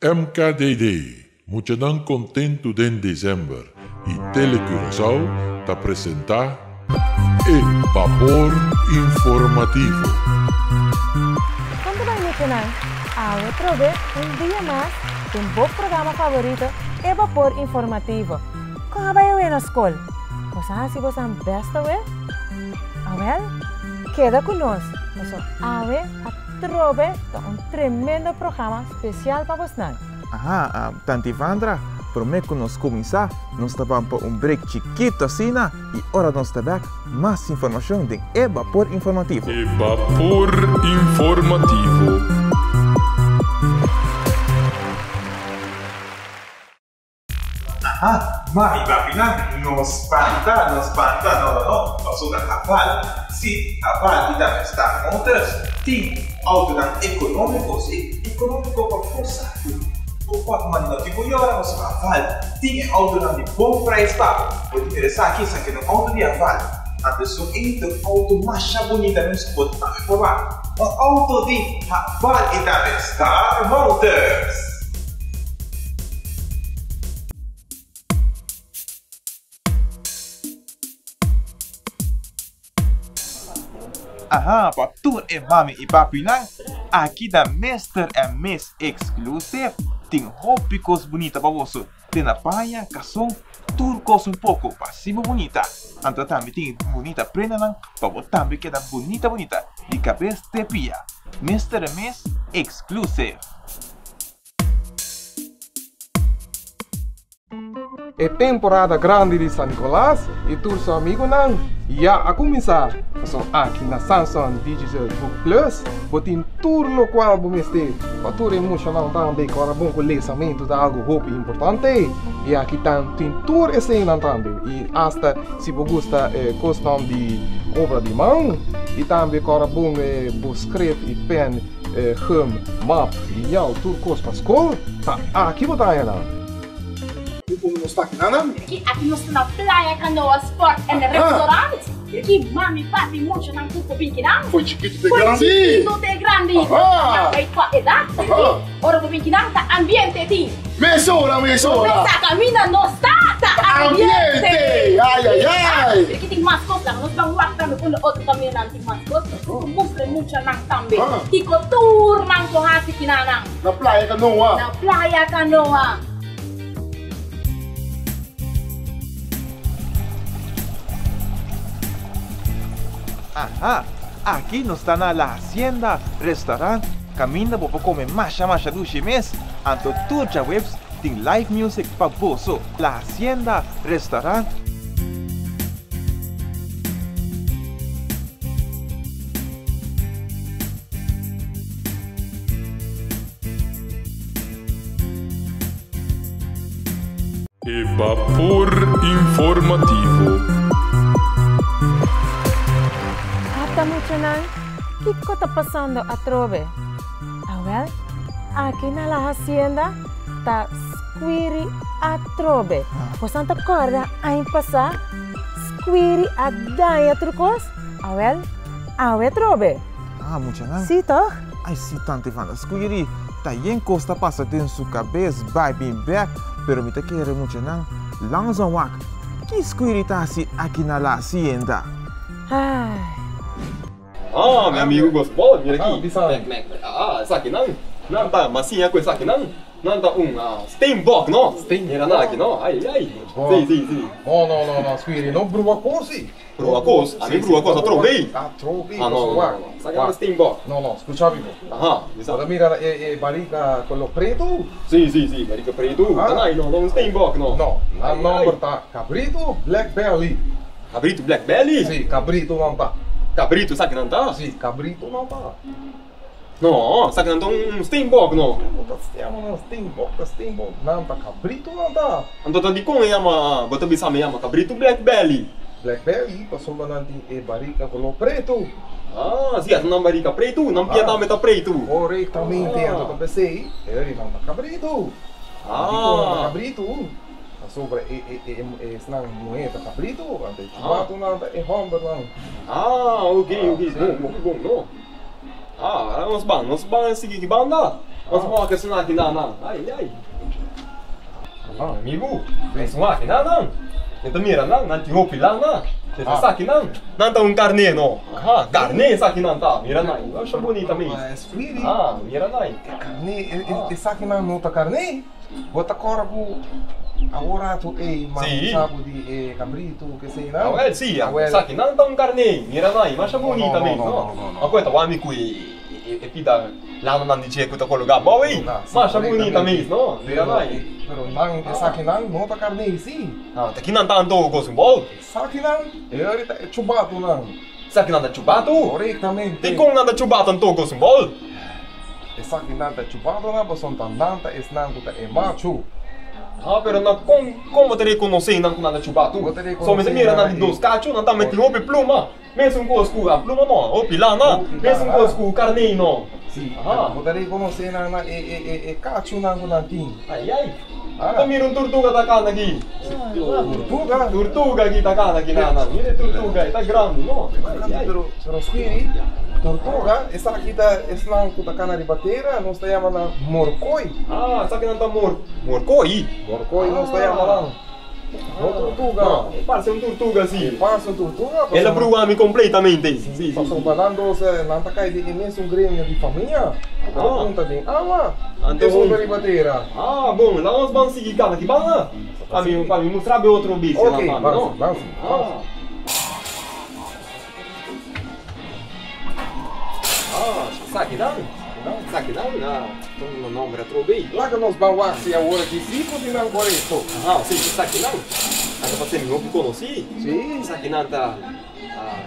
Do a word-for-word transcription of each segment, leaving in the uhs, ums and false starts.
M K D D, muito não contento de dezembro, e Telecuraçao te apresenta E Vapor Informativo. Quando vai mencionar a outra vez, um dia mais, tem um bom programa favorito, E Vapor Informativo. Como vai eu ir na escola? Você acha que você é besta, ué? A ver, queda conosco. Você ave a trove um tremendo programa especial para você. Aha, uh, Tante Vandra, prometo que nós começar, nós vamos para um break chiquito assim, e agora nós vamos mais informação de E Vapor Informativo. E Vapor Informativo. Aha, mari Bapina, nos panta, nos panta, no, no, no, nós sudah hafal. Si hafal kita staff motors, ting autodan econômico, si econômico para força. O quanto mais não tipo eu nós hafal, ting autodan de bom preço para. Pode interessar aqui, só que no auto de hafal, a pessoa entra auto mais bonita nos pode transformar. O auto de hafal kita Star Motors. Aha, para tudo é mami e papi lá, aqui da Mister e Miss Exclusive, tem roupas bonitas para você. Tem na praia, cação, tudo coisa um pouco, para cima bonita. Então também tem bonita prenda lá, para você também queda bonita, bonita, de cabeça de pia. Mister e Miss Exclusive. É temporada grande de São Nicolás e todos os amigos não. E a começar, são aqui na Samsung Digital Book Plus, botem tudo no qual vamos ter, para tudo emocional também, para bom conhecimento de algo roupa importante. E aqui tem tudo esse também. E hasta se você gosta de questão de obra de mão, e também para bom escrever e pen, hum, map e já tudo coisa para a escola, aqui você tem. Aqui, aqui nós estamos na Praia Canoa Sport and Restaurant. Aqui, mami, papi, muito não tudo bem que não. Foi chiquito de Foi grande. chiquito de grande. Aí tua edade. Ora do bem que não, tá ambiente ti. Mesura, mesura. Essa caminha não está, tá Ambiente. ambiente. Ai, ai, ai. Aqui tem mais coisas, nós vamos lá também com outro caminho não tem mais coisas. Mostra muito não também. Tico tour não com hati que não. Na Praia Canoa. Na Praia Canoa. Aha, aqui nós está na La Hacienda Restaurant, caminho para comer macha macha luxo mês, anto todas as webs tem live music para você. La Hacienda Restaurant. E Vapor Informativo. Está mencionando o que está passando a trove. Ah, well, aqui na la hacienda está squiri a trove. Você não acorda a passar squiri a daia trucos? Ah, well, a we trove. Ah, muito não? Sim, toch? Ai, sim, tante Vanda. Squiri, tá em costa passa dentro sua cabeça, vai bem back, pero me tá querendo muito não. Langzão wak, que squiri tá assim aqui na la hacienda? Ai. Ah, meu amigo gostou? Mira Ah, aqui. bisa. Ah, essa aqui não? Não tá massinha com essa aqui não? Não tá um ah, Steinbock, não? Stein- Era não aqui não? Ai, ai. Oh. Sim, sim, sim. Oh, não, não, não, Squiri, não brua coisa. Brua coisa? A mim brua coisa, trovei? Ah, trovei. Ah, não, não, não. Essa aqui é uma Steinbock. Não, não, escucha amigo. Aham, Ahora isso. mira, eh, eh, barriga con lo preto. Sim, sim, sim. Marica preto. Ah. Não, não, não, Steinbock, não. No, la Ai, number ai. tá cabrito, black belly. Cabrito Black Belly? Sì, cabrito não tá. Cabrito, sabe que não tá? Sì, cabrito não tá. Não, sabe que não tá um Steinbock, não? Puta, stiamo não tem, puta, tem, não tá cabrito não tá. Então tá de com ela, bota bisa me ama Cabrito Black Belly. Black belly, passou mananti e barriga con lo preto. Ah, sim, não marica preto, não pia também tá preto. Corretamente, Ah. ando pensei, ele não tá cabrito. Ah. Não tá cabrito. Sobre e e e e snang moeda cabrito, ante chivato não tá e hombre não. Ah, ok, ok. sim. Bom, bom, bom, não. Ah, nós bang, nós bang sige que banda. Mas mo que suna aqui não, não. Ai, ai. Ah, amigo, vem suna aqui não, não. Então mira não, não te roupe lá não. Você aqui não? Não tá um carne não. Ah, carne essa aqui não tá. Mira não. Eu acho bonita mesmo. Ah, mira não. Carne, essa aqui não tá carne? Bota corpo. Agora tu é mais sabe de cabrito, que sei não? Ah, sim, essa aqui não tá um carne. Mira não, mas acho bonita mesmo, não? A coisa o amigo e e pida lá não dice que tá colocado bom aí. Mas acho bonita mesmo, não? Mira não. Pero não, essa aqui não, não tá carne sim. Ah, tá aqui não tá andando com bom. Essa aqui não, é ahorita é chubado não. Essa aqui não tá chubado? Corretamente. Tem como não tá chubado andando com bom? Essa aqui não tá chubado não, mas não tá nada, esse não tá é macho. Ah, pero não, como, como te reconhecer não nada chubado? Só me mira na dos cachos, não tá metendo roupa pluma. Mesmo com os a pluma não, ou pilana, mesmo com os carne não. Sim, ah, vou te reconhecer na na é é é cacho não não tem. Ai ai. Ah, mira um tortuga da cana aqui. Tortuga? Tortuga aqui da cana aqui na. Mira tortuga, tá grande, não? Pero pero squiri, tortuga, essa aqui tá, esse não tá cana de bateira, nós tá chamando morcoi. Ah, essa aqui não tá mor, morcoi. Morcoi nós tá chamando. Não tortuga. Não, parece um tortuga assim. Parece um tortuga. Ela bruame completamente. Sim, sim. Passou falando se não tá caindo de imenso um grêmio de família. Ah, pergunta bem. Ah, mas então de bateira. Ah, bom, lá nós vamos seguir cada aqui, bala. Para mim, para mim mostrar bem outro bicho lá, não? Vamos, vamos. Ah. Ah, sabe não? Sabe não? Na, no nome retrobei. Lá que nós vamos se a hora de cinco de não correto. Ah, sim, sabe não? Anda para ser meu que conheci. Sim. Sabe não tá. Ah,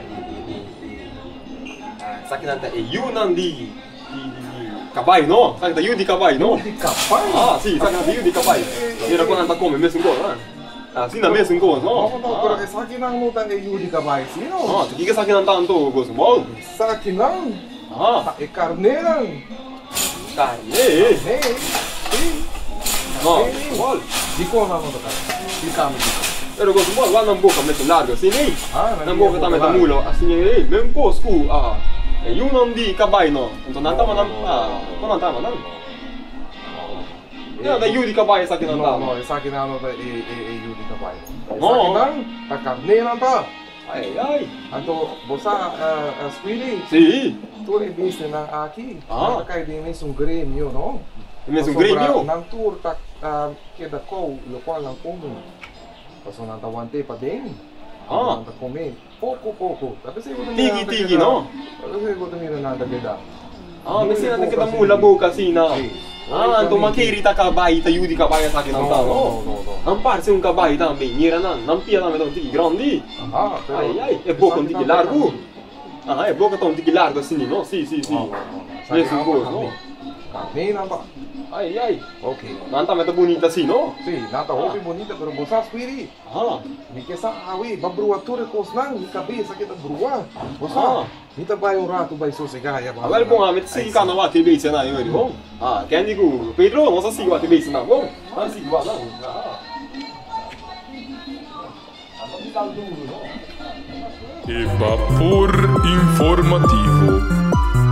sabe não tá é Yunnan de caballo, não? Sabe da Yu de caballo, não? De caballo? Ah, sim, sabe da Yu de caballo. Era quando anda come mesmo coisa, ah, assim na mesma coisa, não? Não, não, mas essa aqui não tá de Yu de caballo, sim, não? Ah, tu que essa aqui não tá andando com bom? Essa aqui não. Ah, é carneira. Carne? Sim. Não, bom. De como não tá cara? De cama. Pero gosto bom, lá na boca muito largo assim, nem? Ah, na boca tá muito mulo, assim, ei, mesmo cosco, ah. É Yunnan de caballo, não? Então não tá mandando, ah, não tá mandando. Não, da Yu de caballo essa aqui não tá. Não, não, essa aqui não é Yu de caballo. Não, essa aqui não, tá carneira não tá. Ai, ai. Então, você, a Squirty? Sim. Tu é visto aqui? Ah. Tá caindo mesmo um grêmio, não? Mesmo grêmio? Não tu tá, que da cor, o qual não come. Você não tá aguentando para dentro. Ah. Não tá comer. Pouco, pouco. Tigi, tigi, não? Você não tá mirando nada que dá. Ah, mas você não tem que dar mula boca assim, não? Ah, então maquiri tá caballo, tá Yu de caballo essa aqui não tá, não? Não, não, não. Não parece um caballo também, mira não, não pia também tão tique grande. Ah, ai, ai, é boca um tique largo. Ah, é boca tão tique largo assim, não? Sim, sim, sim. Mesmo coisa, não? Carne não tá. Ai, ai. Ok. Não tá muito bonita assim, não? Sim, não tá muito bonita, mas você Squirty. Ah. Me que sa awi, ba brua tudo com os não, cabeça que tá brua. Você. Ah. Então vai um rato, vai sossegar. Agora bom, a gente se cana lá, tem bem cena aí, bom? Ah, quem digo, Pedro, não sei se vai ter bem cena, bom? Não sei se vai não. Ah. Evapor informativo.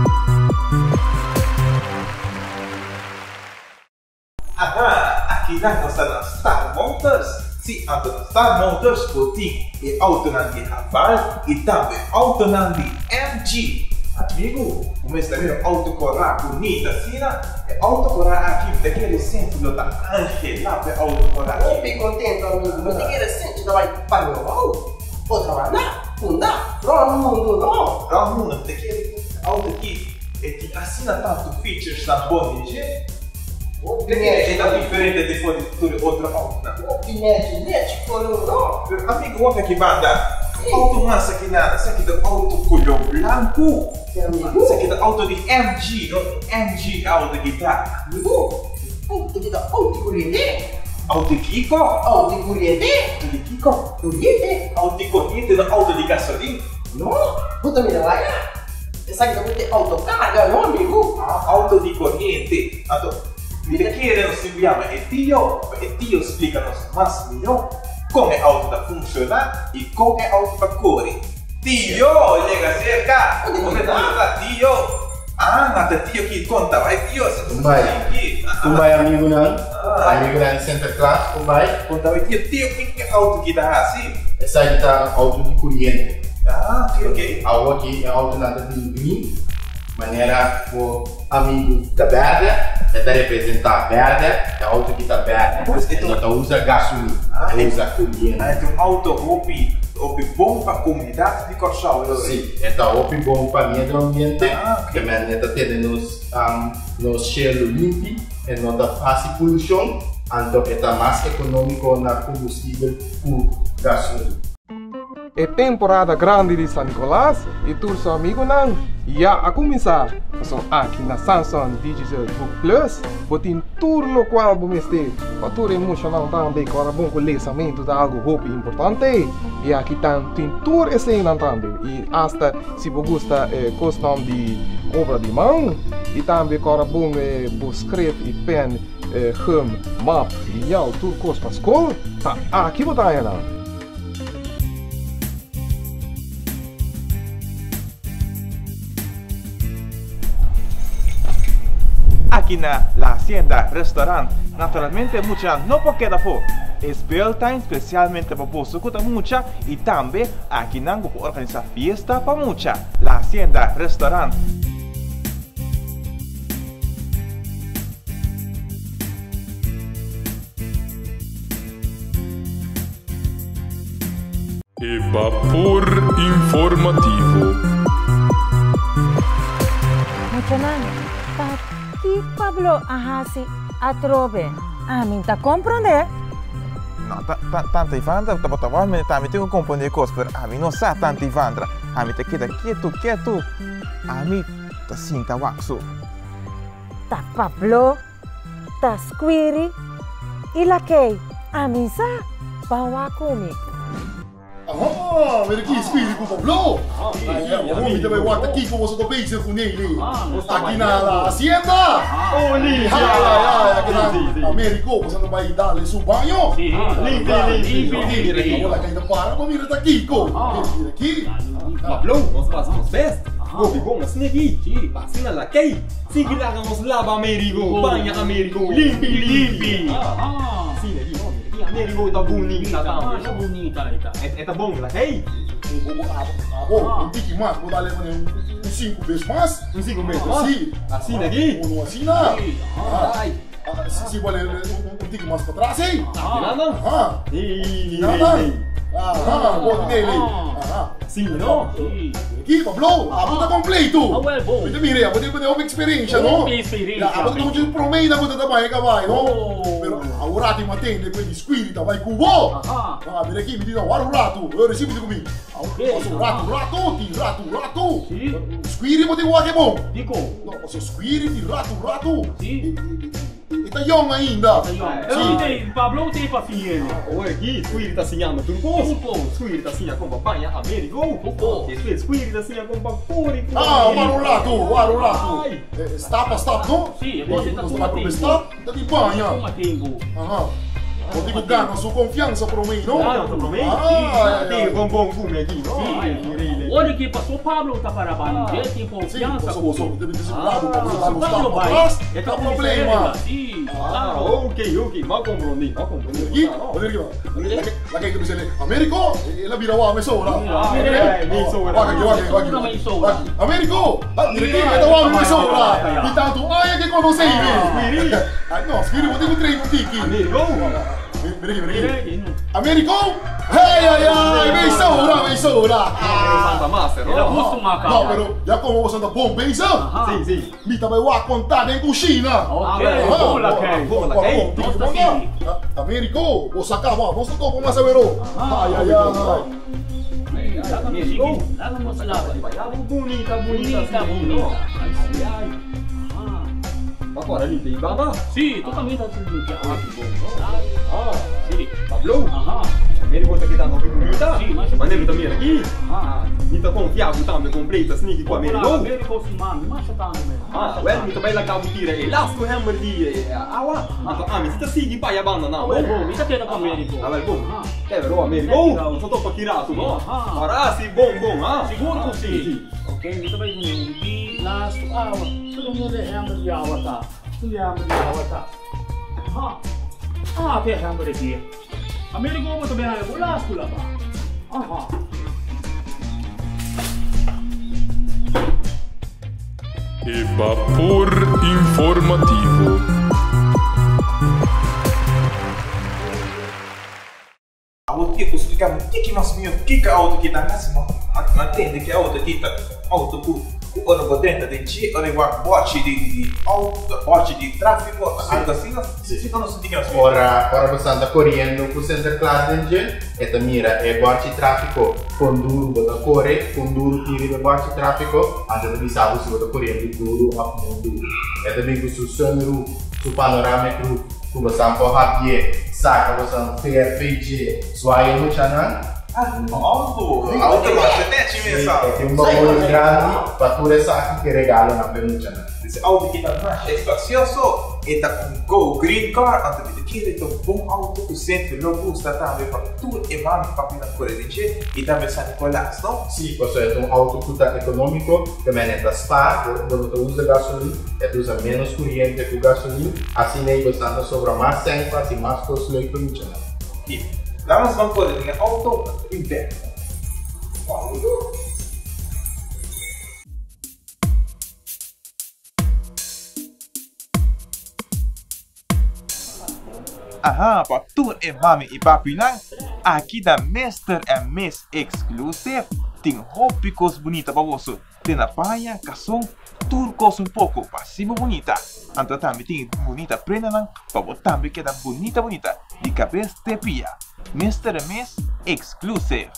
Aha, aqui na nossa Star Motors. Sim, a Star Motors puting e autonan de Raval e também autonan de M G. Amigo, o mês também autocorrar bonita assim, é autocorrar aqui daquele centro da Angela, é autocorrar. Eu fico contente, amigo, mas daquele centro da vai para o mal. Ou trabalhar, fundar, para o mundo não. Para o mundo, daquele auto aqui, é que assina tanto features na boa de gente. É diferente de for outro auto, não? O pinete, net, color, não? Amigo, olha que banda. Auto massa aqui nada, isso aqui é auto color branco. Isso aqui é auto de M G, não? M G auto de guitarra. Amigo, auto de auto corrente. Auto de Kiko? Auto de corrente. Auto de Kiko? Corrente. Auto de corrente, não auto de gasolina? Não, puta mira lá, essa aqui também tem autocarga, não, amigo? Auto de corrente. Me querem se chama é tio, é tio explica-nos mais melhor como é auto da funcionar e como é auto da correr. Tio, chega cerca, como é que tio? Ah, nada tio que conta, vai tio. Kumbai. Kumbai amigo não. Amigo não Santa Claus, kumbai. Conta vai tio, tio que auto que dá assim? Essa aí tá auto de corrente. Ah, ok, ok. A aqui é auto nada de maneira o amigo da verde, é da representar verde, é auto que tá verde. Então usa gasolina, usa corrente. Ah, então auto hopi, hopi bom para a comunidade de Corsal. Sim, é hopi bom para o meio ambiente. Também é da ter nos nos cheiro limpo, é não da fácil poluição, então é mais econômico na combustível por gasolina. É temporada grande de San Nicolás e tu seu amigo não. E a começar, são aqui na Samsung Digital Book Plus, botem tudo no qual vamos ter. Para tudo emocional também, para bom conhecimento de algo roupa importante. E aqui tem tudo esse também. E hasta se você gosta é, costume de obra de mão, e também para bom é, escrever e pen, é, hum, map e já tudo coisa para a escola, tá aqui você não. Aqui na La Hacienda Restaurant, naturalmente mucha não pode quedar fora. Especial time especialmente para você escutar mucha e também aqui não vou organizar fiesta para mucha. La Hacienda Restaurant. E vapor informativo. Mucha não. Aqui, Pablo, ahasi, atrobe. Ah, minta compreender? Não, tanta Ivandra, tá botando a mim, tá me tem que compreender coisas, mas a mim não sabe tanta Ivandra. A mim tá queda quieto, quieto. A mim tá sim, tá waxo. Tá Pablo, tá Squiri, e la que? A mim sa, bawa kumi. Ah, mas aqui espírito com o Pablo. É, o homem também guarda aqui como você tá pensando com ele. Aqui na Hacienda. Olha, aqui na América, você não vai dar seu banho? Sim, limpo, limpo, limpo. Olha, ainda para, vamos vir daqui, co. Vir aqui. Pablo, nós passamos best. Gobi bom, assim aqui. Passina lá, que? Sige lá, vamos lava Américo, banha Américo, limpo, limpo. Sim, aqui, Américo tá bonita, tá bonita, tá. É tá bom, lá, hey? Ah, bom, um pouquinho mais, vou dar levando uns cinco vezes mais. Uns cinco vezes mais? Sim. Assim aqui? Não assim não. Se vale um pouquinho mais para trás, hein? Não, não. Ah. Não, não. Ah, bom nele. Ah. Sim, não? Aqui, Pablo, a puta completo. Ah, é bom. Então, mire, você tem uma experiência, não? Uma experiência. A puta não tinha promeio na puta também, vai, não? Pero agora tem uma tenda com espírito, vai com o Ah, mira aqui, me diz, olha o rato. Eu recebo de comigo. O rato, rato, ti, rato, rato. Sim. Espírito, você tem o bom. Dico. Não, você espírito, rato, rato. Sim. E tá young ainda. Eu não tenho, Pablo não tem paciência. Olha aqui, espírito assim, ama tudo bom. Espírito assim, como banha Américo. Espírito assim, como vapor. Ah, olha o rato, olha o rato. Stop, stop, não? Sim, você tá com a stop, tá de banha. Uma tempo. Aham. Eu digo, ganha sua confiança para mim, não? Confiança para mim? Ah, tem bom bom fume aqui, não? Sim. Olha que passou Pablo tá para baixo, ele tem confiança. Passou, passou, deve ter Ah, Pablo vai. É tá problema. Sim. Ah, ok, ok, mal compreendi, mal compreendi. Aqui, olha aqui, lá que você lê, Américo, ela vira o homem soura. É, me soura. Aqui, aqui, aqui, aqui. Américo, vira aqui, o homem soura. E tanto, ai, que conhece ele. Ah, não, Spiri, vou ter que treinar aqui. Américo. Vira aqui, vira aqui. Américo, ai, ai, ai, vem soura, vem soura. Santa Master, Era justo marcar. Não, pero já como você anda bom, bem, sabe? Sim, sim. Me também vou contar na cozinha. Ok, bola, ok. Bola, ok. Américo, vou sacar, vamos tocar com mais severo. Ai, ai, ai. Bonita, bonita, bonita. Agora ele tem baba? Sim, totalmente assim. Ah, que bom. Ah, sim. Pablo? Aham. Ele vai ter que dar uma bonita? Sim, mas... Mas ele também aqui? Ah. Então confiável também, completa, sneaky com a Américo? Américo sim, mano, mas tá mesmo. Ah, well, muito bem lá cá, tira. Elástico, hammer de... Awa. Ah, mas você sigue para a banda, não? Ah, bom, isso aqui é da Américo. Ah, bom. É, bro, Américo? Só tô para tirar, tu, bom? Para, sim, bom, bom, ah? Seguro que sim. Ok, muito bem, last hour. Tulungan na hammer yawata. Tulungan hammer yawata. Ha? Ah, pe hammer dia. Amerika mo tabi ay wala skula ba? Aha. E vapor informativo. Auto que explicar o que que nós meu que que auto que tá nesse mano. Entende que auto que tá auto ku o ano potente de ti, o negócio bote de de auto, bote de tráfego, algo assim, se não se tinha. Ora, ora você anda correndo por center class dentro, eta mira, é bote tráfego, conduro da corre, conduro tiri da bote tráfego, anda de bisavo se você correndo duro a mundo. Eta bem que o sonoro, o panorâmico, o você empurrar saca você fair feijê, suai no channel. Auto, auto macete mensal. Tem um bagulho grande para tu essa que regalo na permuta. Esse auto que tá mais espacioso, e tá com Go Green Car, antes de que ele tem um bom auto que sempre robusta também para tudo e mais para a corrente e também San Nicolás, não? Sim, você é um auto que tá econômico, também é da Spa, quando tu usa gasolina, é tu usa menos corrente que gasolina, assim nem você anda sobre mais tempo, assim mais custo que permuta. Lá nós vamos poder ter auto interno. Aha, para tudo e mami e papi lang, aqui da Mister and Miss Exclusive, tem roupas bonitas para você. Tem na paia, cação, tudo coisa um pouco, para cima bonita. Então também tem bonita prenda lang, para você também queda bonita bonita, de cabeça de pia. Mister and Miss Exclusive.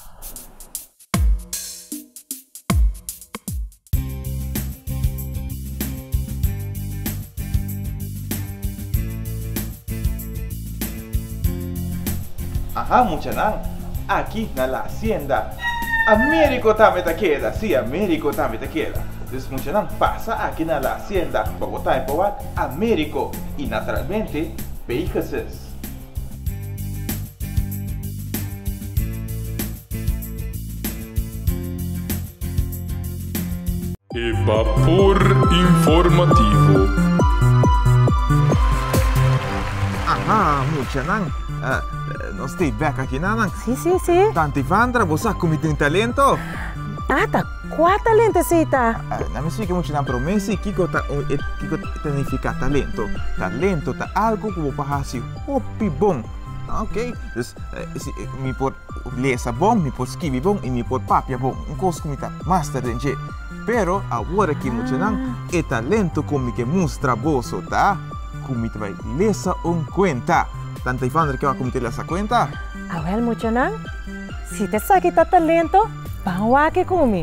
Ajá, mucha nan. Aqui na la hacienda. Américo também te queda. Sim, Américo também te queda. Então, mucha nan passa aqui na la hacienda para botar em provar Américo e naturalmente Pegasus. E vapor informativo. Aha, mucha nan. Uh, nós estamos back aqui, não? Sim, sim, sim. Tante Vandra, você ha comido um talento? Ah, tá. Qual talento, Cita? Não me sei que muito não promessa que que significa talento. Talento tá algo que você faz hopi bom. Ok? Então, me pode ler bom, me pode escrever bom e me pode papia bom. Um coisa que me tá master dentro. Pero agora que muito não é talento como que mostra bolso, tá? Como te vai ler um conta. Tante Ivandra que va a cometer essa conta? Ah, well, mucho não. Se te sabe que talento, vamos aqui comigo.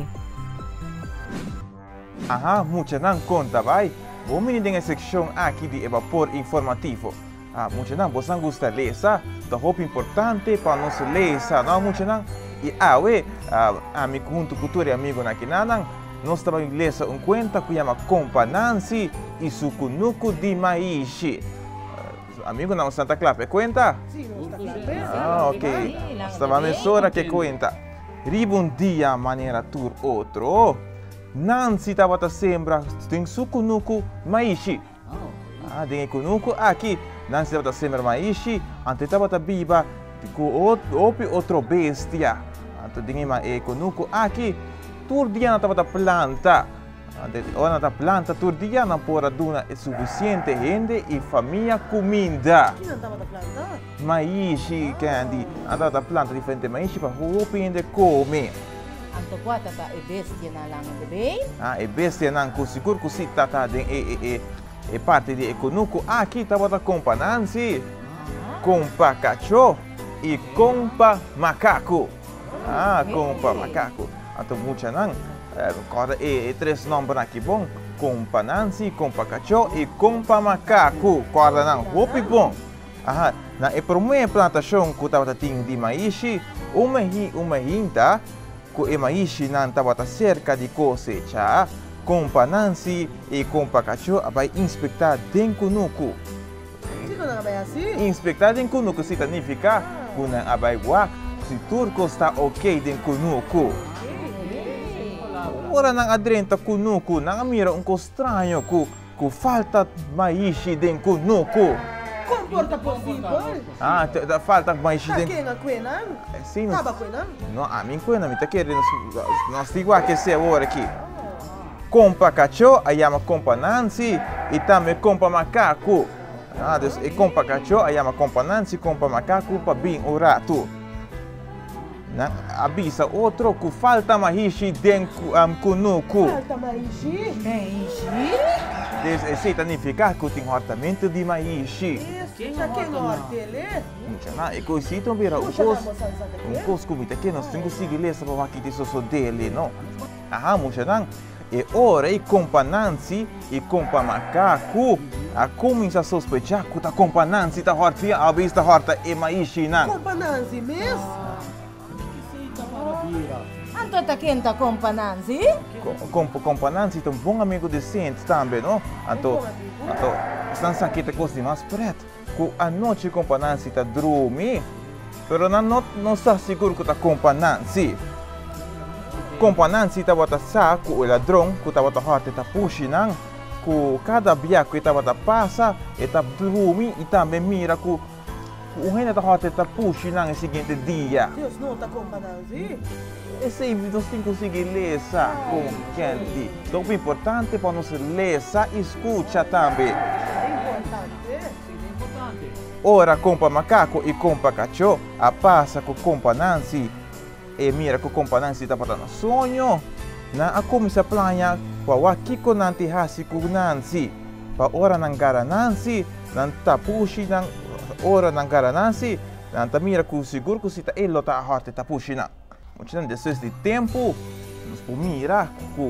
Aha, mucho não conta, vai. Vamos ir na secção aqui de vapor informativo. Ah, mucho não, você não gosta de ler, tá? É muito importante para nós ler, não, mucho não. E ah, ué, amigo junto cultura e amigo na Kinanan, nós também ler um conta que chama Companansi e Sukunuku de Maishi. Amigo, não Santa Clara, conta? Sim, não Santa Clara. Ah, ok. Estava nessa que conta. Riba um dia maneira tur outro. Não se estava a sembra, tem sukunuku maishi. Ah, tem kunuku aqui. Não se estava a sembra maishi, ante estava a biba com outro bestia. Ante tem uma kunuku aqui. Tur dia não estava a planta. Ora na planta todo dia não pode dar suficiente gente e família comida. Que não estava da planta? Maishi, candy. Anda da planta diferente maishi para roupa gente comer. Anto quata ta e bestia na lang de bem? Ah, e bestia não com seguro que se tata de e e e parte de econuco aqui estava da companansi. Compa cachorro e compa macaco. Ah, compa macaco. Anto mucha não. Agora é três nomes aqui bom, compa Nancy, compa cachorro e compa macaco. Agora não, roupa bom. Ah, na é para uma plantação que estava tendo de maishi, uma hi uma hinta, que é maishi não estava cerca de cosecha. Compa Nancy e compa cachorro vai inspectar dentro do nuco. Inspectar dentro do nuco significa que não vai guar se tudo está ok dentro do nuco. Ora nang adrenta kunuku, nang mira um estranho ku ku falta maishi den kunuku. Comporta possível? Ah, da falta maishi den. Quem não quena? Sim. Tava quena? Não, a mim quena, me tá querendo nós igual que se agora aqui. Compa cachorro, aí chama compa Nancy e também compa macaco. Ah, dus e compa cachorro, aí chama compa Nancy, compa macaco para bem o rato. Na avisa outro que falta maishi den um, kunuku. Falta maishi? Maishi? Isso significa que tem hortamento de maishi. Isso, já que não hortele? Não, e com isso também o cos, o cos como tá que nós temos que seguir essa para que isso só dele, não? Ah, mucha não. E ora e compa Nancy e compa macaco a começa a sospechar que a compa Nancy tá hortia, a vista horta e maishi não. Compa Nancy mesmo? Anto tá quem tá compa Nancy? Compa compa Nancy é um bom amigo de Saint também, não? Anto, anto, estão sakit coisa de mais preto. Que a noite compa Nancy tá dormir, pero não não não está seguro que tá compa Nancy. Compa Nancy tá bota saco o ladrão que tá bota horta tá puxinang, que cada dia que tá bota passa, e tá dormir e também mira que o rei tá horta tá puxinang no seguinte dia. Deus não tá compa Nancy? Esse aí nós temos que conseguir ler com gente. Então é importante para nós ler e escutar também. É importante? Sim, é importante. Ora, compa macaco e compa cachorro, a passa com compa Nancy. E mira que compa Nancy está passando sonho. Na a começa a planear para o Kiko Nanti hasi com Nancy. Para ora nangara Nancy, nanta pushi nang ora nangara Nancy, nanta mira que seguro que se tá ele tá a horta tá pushina. Então, depois de tempo, nós podemos mirar que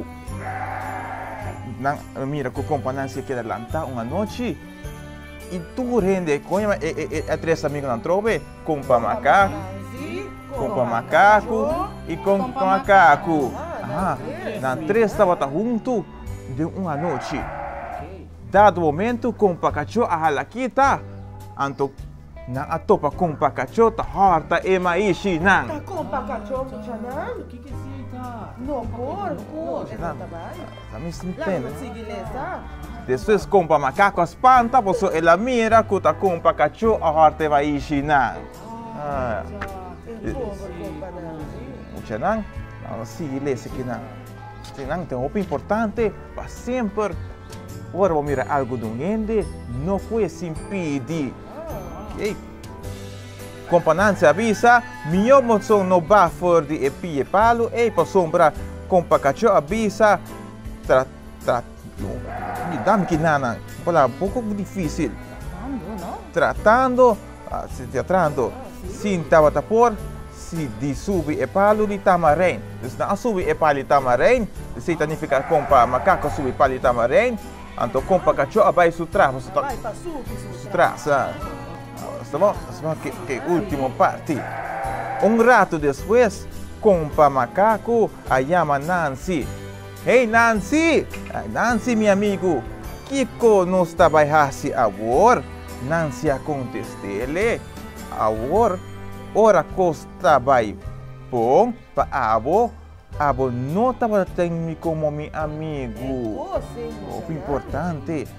mira que o compa Nancy quer lançar uma noite e tu rende com a três amigos não trove, compa macaco, compa macaco e compa macaco. Ah, na três estava junto de uma noite. Dado momento, compa cachorro a halakita, anto na atopa compa cachorro ta horta e maishi nang. Tá compa cachorro chanang? Que que sim, tá? No corpo? É Não. trabalho? Tá me Lá sentindo. não sigue lesa? Depois compa macaco espanta, posso ela mira que ta compa cachorro a horta e maishi nang. Ah, É povo compa Nancy. o chanang, não sigue lesse que não. Chanang tem algo importante para sempre. Ora vou mirar algo do gente, não pode se impedir. Okay. Compa Nancy avisa, mio moção no bafo de epi e palo, e para sombra, compa cachorro avisa, tra, tra, me dá-me que nana, um pouco difícil. Tratando, uh, se tratando, sin tava tapor, se de subir e palo de tamarém. Se não subir e palo de tamarém, se significa compa macaco subir palo de tamarém, então compa cachorro vai sutrar, Vai para subir, sutrar, sabe? Estamos, estamos que, que última parte. Um rato depois, compa macaco a chama Nancy. Hey Nancy! Nancy, meu amigo, Kiko não está vai hasi agora? Nancy a contestele. Agora, ora costa vai bom para abo. Abo não estava tendo como meu amigo. O importante.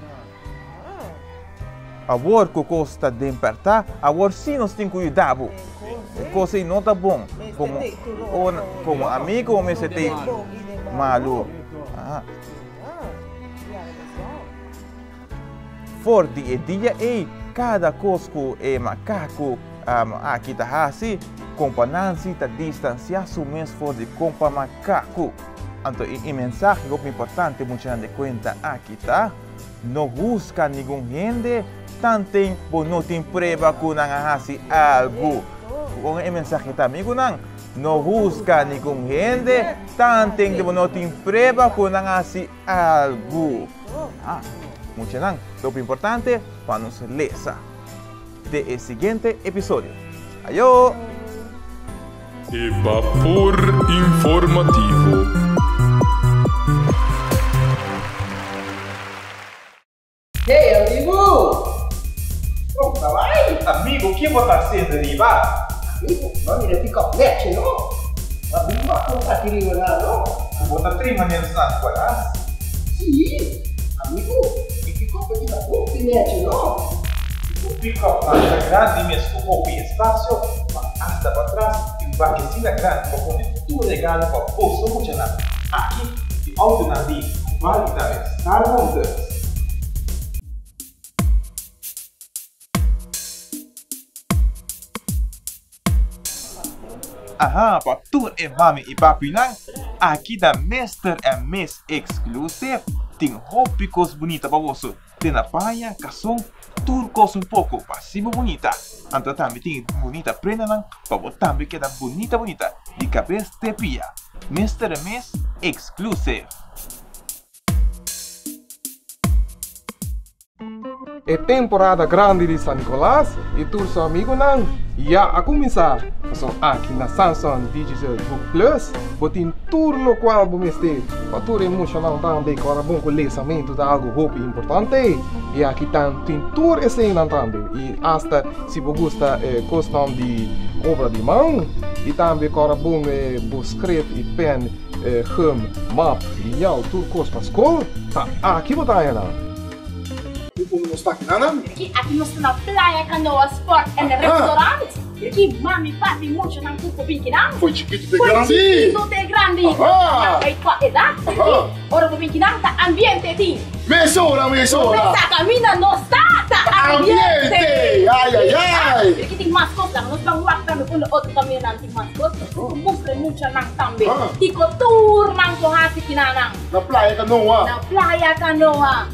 Agora que costa de empertar, agora sim nós temos que cuidar. Coisa não está bom. Como, como amigo, ou me sete malu. Ah. Forte e dia e cada cosco e macaco um, aqui tá assim, compa Nancy tá distanciar sumes for de compa macaco. Então, e mensagem muito importante, muita gente conta aqui tá. Não busca nenhum gente, tanto por não tem prova que não hasi algo. Com a mensagem tá amigo não, não busca nenhum gente, tanto por não tem prova que não hasi algo. Ah, muita não. Lo importante para nos ler de el siguiente episodio. Adiós. Evapor informativo. Hey, amigo! Como tá vai? Amigo, o que você está sendo derivado? Amigo, não me fica net, não? Amigo, não está tirando nada, não? Bota terima nessa escola. Sim, amigo, e ficou para kita pinete, não? Fica para grande mesmo com espaço, mas hasta para trás, e vai que se grande para comer tudo legal para posso funcionar. Aqui, de alto na vida, vai dar Star Wars. Aha, para tudo é mami e papi lang. Aqui da Mister and Miss Exclusive tem roupas bonitas para você. Tem a paia, cação, tudo coisa um pouco para cima bonita. Então também tem bonita prenda lang para você também queda bonita bonita de cabeça de pia. Mister and Miss Exclusive. É temporada grande de San Nicolás e tu seu amigo não. E a começar, são aqui na Samsung Digital Book Plus, botem tudo no qual vamos ter. Para tudo emocional também, para bom conhecimento de algo roupa importante. E aqui tem tudo esse também. E hasta se você gosta é, costume de obra de mão, e também para bom é, escrever e pen, é, hum, map, lineal, tudo coisa para a escola, tá aqui você não. Aqui, aqui nós estamos na praia, canoa, sport e restaurante. Aqui, mami, papi, muito não tudo bem não. Foi chiquito de Foi grande. chiquito de grande. Aham. Aí tua idade. Ora bem que não tá ambiente ti. Mesora, mesora. Nessa camina não está, tá ambiente. Ambiente. Ai, ai, ai. Aqui tem mais coisas, nós vamos lá também com outro caminhante mais coisas. Mostra muito não também. Tico tour não corrase que não. Na praia canoa. Na praia canoa.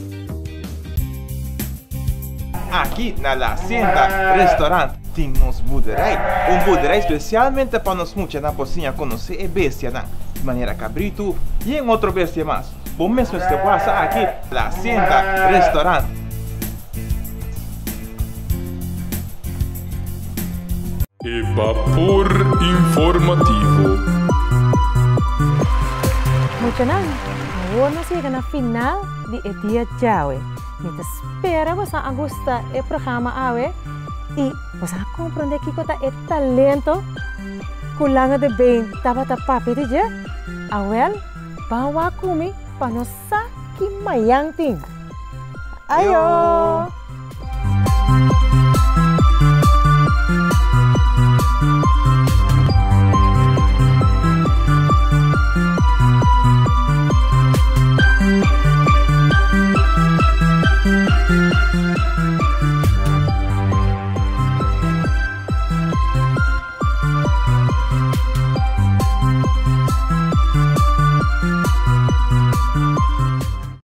Aqui na La Hacienda Restaurante tem uns buderei, um buderei especialmente para nós muitos na cozinha conhecer é bestia, não? De maneira cabrito e em outro bestia mais. Bom mesmo este passa aqui La Hacienda Restaurante. E vapor informativo. Muito não. Agora nós chegamos na final de Etia Jawe. Kita espera você a gostar do programa awe e você a compreender que kita é talento kulangan de bem tapa tapa pede je awel bawa kumi para nós que mayang ting. Ayo.